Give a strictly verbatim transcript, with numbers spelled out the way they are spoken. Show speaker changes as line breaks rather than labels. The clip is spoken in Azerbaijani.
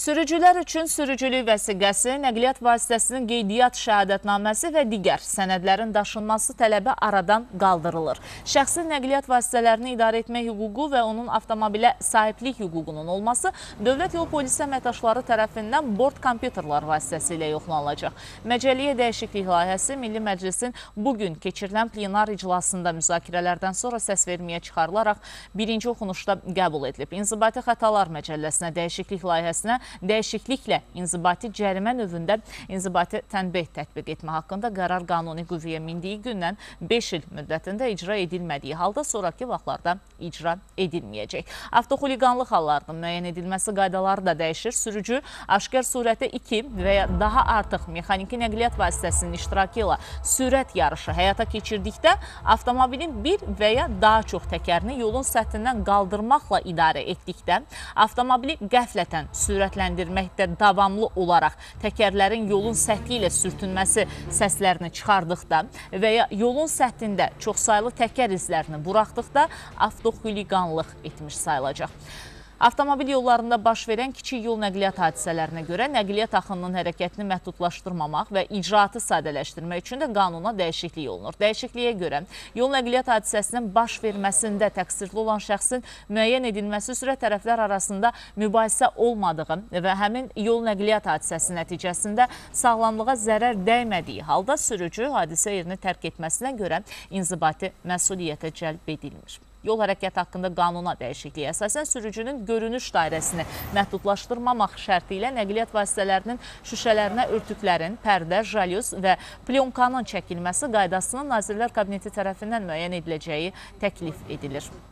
Sürücülər üçün sürücülük vəsiqəsi, nəqliyyat vasitəsinin qeydiyyat şəhadətnaməsi və digər sənədlərin daşınması tələbi aradan qaldırılır. Şəxsi nəqliyyat vasitələrini idarə etmək hüququ və onun avtomobilə sahiblik hüququnun olması Dövlət Yol Polisi əməkdaşları tərəfindən bord kompüterlər vasitəsilə yoxlanılacaq. Məcəlliyə dəyişiklik layihəsi Milli Məclisin bugün keçirilən plenar iclasında müzakirələrdən sonra səsverməyə çıxarılaraq birinci oxunuşda qəbul edilib. İnzibati xətalar məcəlləsinə dəyişiklik layihəsinə dəyişikliklə inzibati cərimə növündə inzibati tənbeh tətbiq etmə haqqında qərar qanuni qüvvəyə mindiyi gündən beş il müddətində icra edilmədiyi halda sonraki vaxtlarda icra edilməyəcək. Avtoxuliqanlıq hallarının müəyyən edilməsi qaydaları da dəyişir. Sürücü aşkar surətdə iki və ya daha artıq mexaniki nəqliyyat vasitəsinin iştirakı ilə sürət yarışı həyata keçirdikdə avtomobilin bir və ya daha çox təkərini yolun səthindən qaldırmaqla idarə etdikdə, avtomobili qəflətən sürətləndirməkdə davamlı olaraq təkərlərin yolun səthi ilə sürtünməsi səslərini çıxardıqda və ya yolun səthində çoxsaylı təkər izlərini buraxdıqda avtoxuliqanlıq etmiş sayılacaq. Avtomobil yollarında baş verən kiçik yol nəqliyyat hadisələrinə görə nəqliyyat axınının hərəkətini məhdudlaşdırmamaq və icraatı sadələşdirmək üçün də qanuna dəyişiklik olunur. Dəyişikliyə görə yol nəqliyyat hadisəsinin baş verməsində təqsirli olan şəxsin müəyyən edilməsi üzrə tərəflər arasında mübahisə olmadığı və həmin yol nəqliyyat hadisəsi nəticəsində sağlamlığa zərər dəymədiyi halda sürücü hadisə yerini tərk etməsinə görə inzibati məsuliyyətə cəlb edilmir. Yol hərəkəti haqqında qanuna dəyişikliyə əsasən sürücünün görünüş dairəsini məhdudlaşdırmamaq şərti ilə nəqliyyat vasitələrinin şüşələrinə örtüklərin, pərdə, jalyuz və plyonkanın çəkilməsi qaydasının Nazirlər Kabineti tərəfindən müəyyən ediləcəyi təklif edilir.